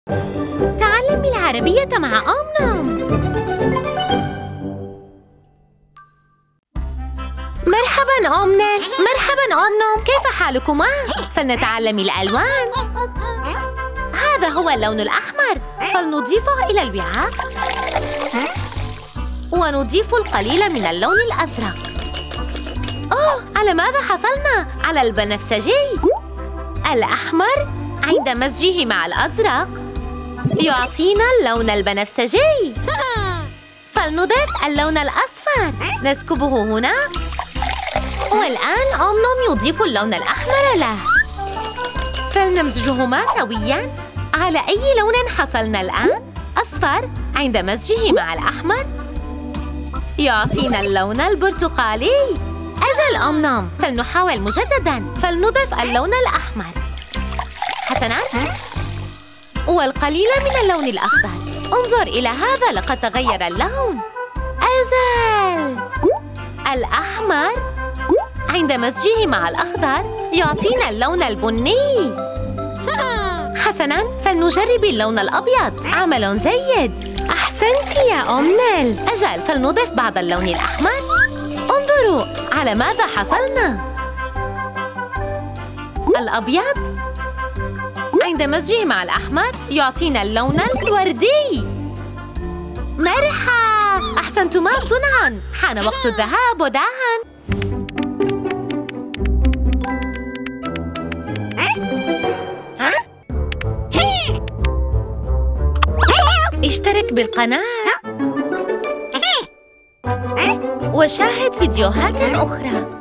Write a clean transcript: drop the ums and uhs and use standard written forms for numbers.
تعلمي العربية مع أومنوم. مرحباً أومنيل. مرحباً أومنوم، كيف حالكما؟ فلنتعلم الألوان. هذا هو اللون الأحمر، فلنضيفه إلى الوعاء ونضيف القليل من اللون الأزرق. أوه، على ماذا حصلنا؟ على البنفسجي. الأحمر عند مزجه مع الأزرق يعطينا اللون البنفسجي. فلنضيف اللون الأصفر، نسكبه هنا، والآن أومنوم يضيف اللون الأحمر له. فلنمزجهما سوياً. على أي لون حصلنا الآن؟ أصفر عند مزجه مع الأحمر يعطينا اللون البرتقالي. أجل أومنوم، فلنحاول مجدداً. فلنضيف اللون الأحمر. حسناً، والقليل من اللون الأخضر. انظر إلى هذا، لقد تغير اللون. أجل، الأحمر عند مزجه مع الأخضر يعطينا اللون البني. حسناً، فلنجرب اللون الأبيض. عمل جيد، أحسنت يا أومنيل. أجل، فلنضيف بعض اللون الأحمر. انظروا على ماذا حصلنا. الأبيض عند مزجه مع الأحمر يعطينا اللون الوردي. مرحبا، أحسنتما صنعاً. حان وقت الذهاب وداعاً. اشترك بالقناة وشاهد فيديوهات أخرى.